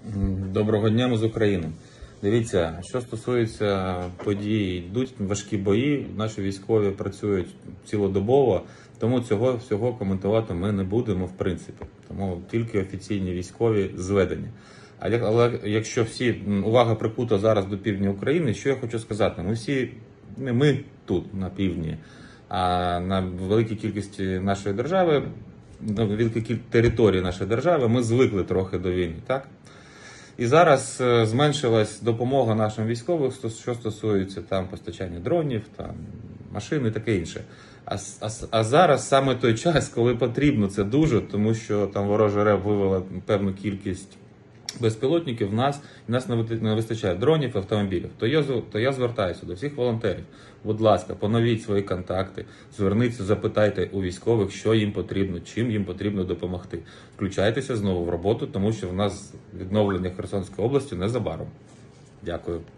Доброго дня, ми з України. Дивіться, що стосується подій, йдуть важкі бої, наші військові працюють цілодобово, тому цього всього коментувати ми не будемо в принципі. Тому тільки офіційні військові зведення. Але якщо увага прикута зараз до півдня України, що я хочу сказати? Не ми тут, на півдні, а на великій кількості нашої держави, на великій території нашої держави ми звикли трохи до війни, так? І зараз зменшилась допомога нашим військовим, що стосується там постачання дронів, там машин і таке інше. А зараз саме той час, коли потрібно це дуже, тому що там ворожа РЕБ вивела певну кількість безпілотників, нас не вистачає дронів, автомобілів. То я звертаюся до всіх волонтерів. Будь ласка, поновіть свої контакти, зверніться, запитайте у військових, що їм потрібно, чим їм потрібно допомогти. Включайтеся знову в роботу, тому що в нас відновлення Херсонської області незабаром. Дякую.